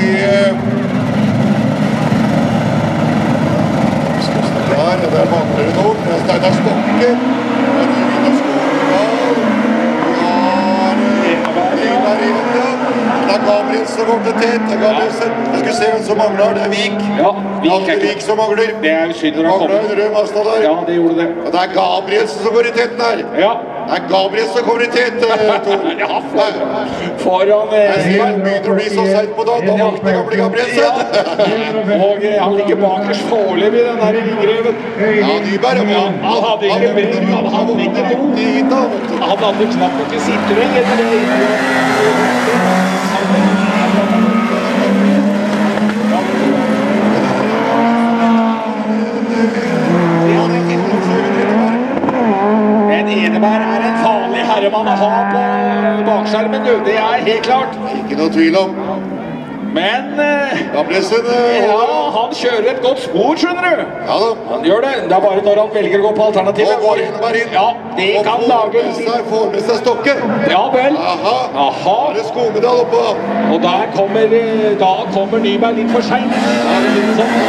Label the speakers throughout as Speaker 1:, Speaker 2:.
Speaker 1: Der mangler det noe. Det er Steinar Stokke. Det er Gabriel som går til tett. Det er Gabrielsen. Jeg skulle se hvem som mangler. Det er Vik.
Speaker 2: Ja,
Speaker 1: Vik som mangler.
Speaker 2: Det er jo synd når han kommer.
Speaker 1: Mangler en rød Mazda der.
Speaker 2: Ja, det gjorde det.
Speaker 1: Og det er Gabrielsen som går i tetten her.
Speaker 2: Ja.
Speaker 1: Det er Gabrielsen som kommer i tett, Tor.
Speaker 2: Ja, foran
Speaker 1: Jeg sier han begynner å bli så seit på dagen. Da vakner gamle Gabrielsen.
Speaker 2: Og han ligger bakerst foreløpig i den der ringreven.
Speaker 1: Ja, Nyberg.
Speaker 2: Han hadde ikke mer. Han hadde knapt nok til sittereng etter det. Eneberg er en farlig herremann å ha på bakskjermen, det er helt klart.
Speaker 1: Ikke noe tvil om.
Speaker 2: Men
Speaker 1: Gabrielsen,
Speaker 2: ja, han kjører et godt spor, skjønner du.
Speaker 1: Ja da.
Speaker 2: Han gjør det. Det er bare når han velger å gå på alternativet.
Speaker 1: Og går Eneberg inn.
Speaker 2: Ja, det kan lage...
Speaker 1: Får med seg Stokke.
Speaker 2: Ja vel.
Speaker 1: Aha.
Speaker 2: Aha.
Speaker 1: Er det Skogedal oppå?
Speaker 2: Og da kommer Nyberg litt for sent. Ja, det er litt sånn.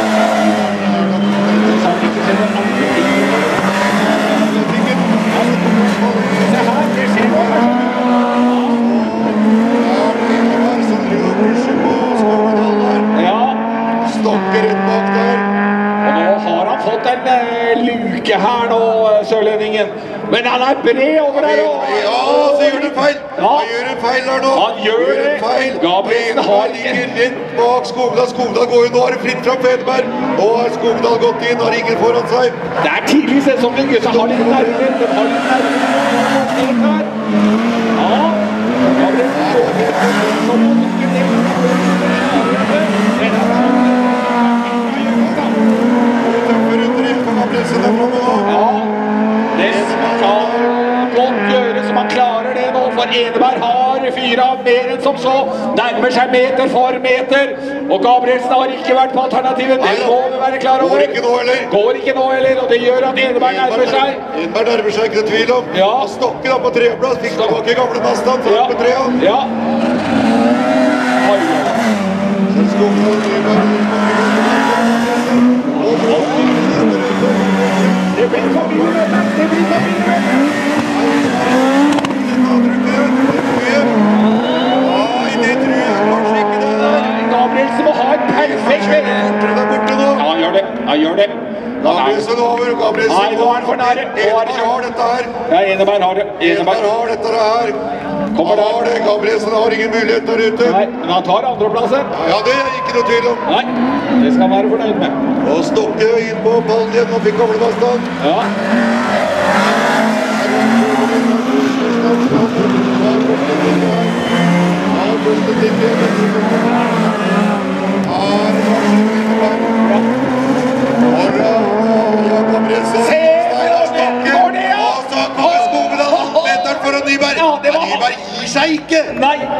Speaker 2: Luke her nå, sørlendingen. Men han er bred over her nå.
Speaker 1: Ja, så gjør du feil. Han gjør en feil her nå.
Speaker 2: Han gjør det. Gabrielsen har
Speaker 1: ligger rett bak Skogedal. Skogedal går jo. Nå er det fritt fra Fedeberg. Nå har Skogedal gått inn, har ingen foran seg.
Speaker 2: Det er tidlig sesongen, gutta. Har litt nerver. De har litt nerver. Ja. Gabrielsen går som å lukke ned. Ja, det skal godt gjøres om han klarer det nå, for Eneberg har fyret av mer enn som så, nærmer seg meter for meter, og Gabrielsen har ikke vært på alternativet, det må vi være klar over.
Speaker 1: Går ikke nå heller.
Speaker 2: Går ikke nå heller, og det gjør at Eneberg nærmer seg.
Speaker 1: Eneberg nærmer seg, ikke tvil om.
Speaker 2: Ja.
Speaker 1: Stokke da på tredjeplass, fikk tilbake gamle Mazdaen, så på trea.
Speaker 2: Ja. Det blir for mye. Det blir for mye.
Speaker 1: Nei, det tror jeg kanskje ikke det der.
Speaker 2: Gabrielsen må ha et perfekt vei.
Speaker 1: Der borte nå.
Speaker 2: Ja, han gjør det. Han gjør det.
Speaker 1: Gabrielsen over, Gabrielsen.
Speaker 2: Nei, nå er han for nære.
Speaker 1: Eneberg har dette her.
Speaker 2: Ja, Eneberg har det.
Speaker 1: Eneberg har dette her.
Speaker 2: Kommer der.
Speaker 1: Han har det. Gabrielsen har ingen mulighet der ute.
Speaker 2: Nei, men han tar andreplassen.
Speaker 1: Ja, det er ikke noe tvil om.
Speaker 2: Nei, det skal han være fornøyd med.
Speaker 1: Og Stokke inn på ballen igjen, og fikk gamle Mazdaen.
Speaker 2: Ja.
Speaker 1: Nyberg gir seg ikke!
Speaker 2: Nei!